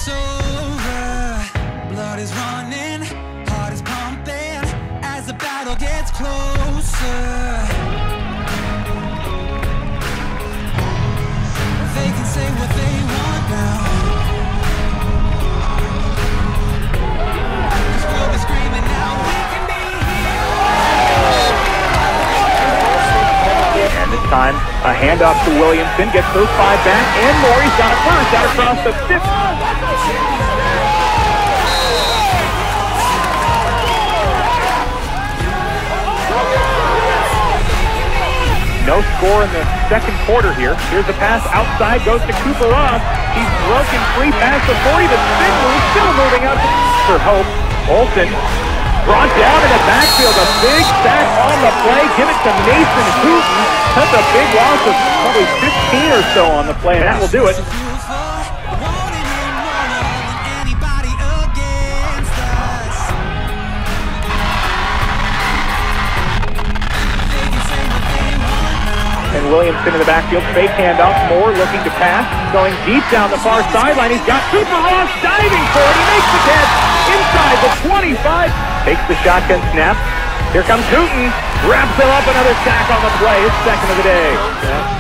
it's over. Blood is running, heart is pumping as the battle gets closer. They can say what they want now, 'cause we'll be screaming now, we can be here. And this time, a handoff to Williamson, gets those 5 back, and more. He's got a first out across the 5th. No score in the second quarter here. Here's the pass outside, goes to Cooper Ross. He's broken free past the 40. The spin move still moving up for Hope. Olsen brought down in the backfield. A big sack on the play. Give it to Mason Hooten. That's a big loss of probably 15 or so on the play, and that will do it. And Williamson in the backfield, fake handoff, Moore looking to pass, going deep down the far sideline. He's got Cooper Ross diving for it. He makes the catch inside the 25. Takes the shotgun snap. Here comes Hooten. Wraps him up, another sack on the play. His second of the day. Yeah.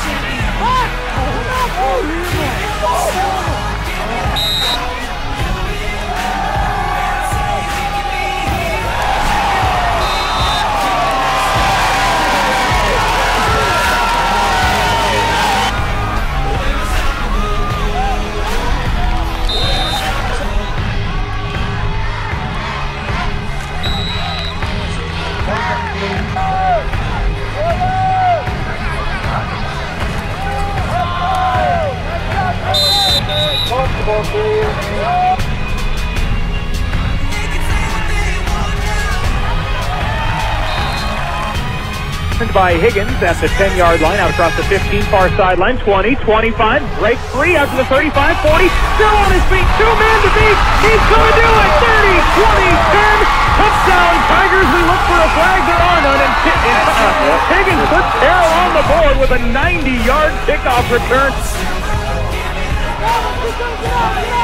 By Higgins at the 10-yard line, out across the 15, far sideline, 20, 25, break free out to the 35, 40, still on his feet, 2 men to beat, he's going to do it, 30, 20, 10, touchdown Tigers. We look for a flag, there are none, and Higgins puts Carroll on the board with a 90-yard kickoff return.